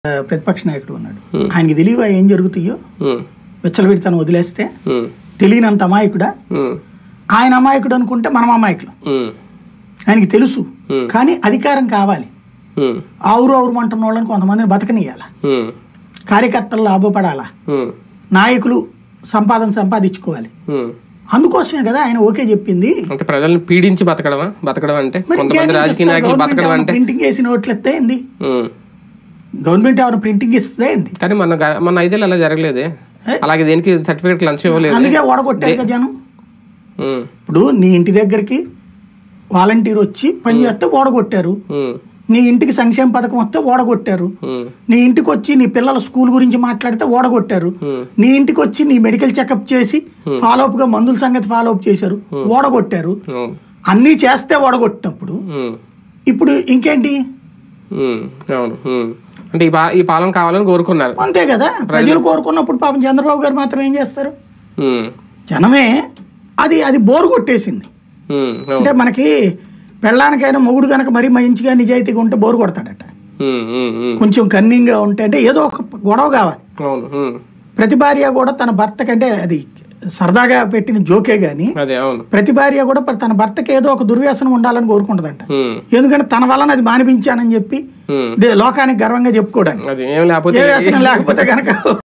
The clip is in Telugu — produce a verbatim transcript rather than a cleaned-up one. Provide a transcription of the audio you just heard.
ప్రతిపక్ష నాయకుడు ఉన్నాడు. ఆయనకి తెలియవా ఏం జరుగుతాయో? విచ్చలవిడి తను వదిలేస్తే తెలియనంత అమాయకుడా? ఆయన అమాయకుడు అనుకుంటే మనం అమాయకులు. ఆయనకి తెలుసు, కానీ అధికారం కావాలి. ఆవురు ఆవురు అంటున్న వాళ్ళని కొంతమందిని బతకనియాల, కార్యకర్తలు లాభపడాలా, నాయకులు సంపాదన సంపాదించుకోవాలి. అందుకోసమే కదా ఆయన ఓకే చెప్పింది. అంటే ప్రజలను పీడించి బతకడమా? బతకడం అంటే కొంతమంది రాజకీయ నాయకులు బతకడం అంటే ప్రింటింగ్ వేసి నోట్లు ఎత్తే ఏంది? గవర్నమెంట్ ఎవరు ప్రింటింగ్ ఇస్తే ఏంది? కానీ మన మన ఐదేళ్ళు అలా జరగలేదే. అలాగే దేనికి సర్టిఫికేట్ లంచం ఇవ్వలేదు. అందుకే ఓడగొట్టారు కదా జనం. ఇప్పుడు నీ ఇంటి దగ్గరికి వాలంటీర్ వచ్చి పని చేస్తే ఓడగొట్టారు, నీ ఇంటికి సంక్షేమ పథకం వస్తే ఓడగొట్టారు, నీ ఇంటికి వచ్చి నీ పిల్లల స్కూల్ గురించి మాట్లాడితే ఓడగొట్టారు, నీ ఇంటికి వచ్చి నీ మెడికల్ చెకప్ చేసి ఫాలో అప్ గా మందుల సంగతి ఫాలో అప్ చేశారు, ఓడగొట్టారు. అన్నీ చేస్తే ఓడగొట్టినప్పుడు ఇప్పుడు ఇంకేంటి? అంటే ఈ పాలన కావాలని కోరుకున్నారు అంతే కదా. ప్రజలు కోరుకున్నప్పుడు పాపం చంద్రబాబు గారు మాత్రం ఏం చేస్తారు? జనమే అది అది బోరు కొట్టేసింది. అంటే మనకి పెళ్ళానికైనా మొగుడు కనుక మరీ మంచిగా నిజాయితీగా ఉంటే బోరు కొడతాడట. కొంచెం కన్నింగ్గా ఉంటే అంటే ఏదో ఒక గొడవ కావాలి. ప్రతి భార్య కూడా తన భర్త కంటే, అది సరదాగా పెట్టిన జోకే గాని, ప్రతి భార్య కూడా తన భర్తకి ఏదో ఒక దుర్వ్యసనం ఉండాలని కోరుకుంటదంట. ఎందుకంటే తన వలన అది మానిపించానని చెప్పి లోకానికి గర్వంగా చెప్పుకోవడానికి. ఏ వ్యసనం లేకపోతే కనుక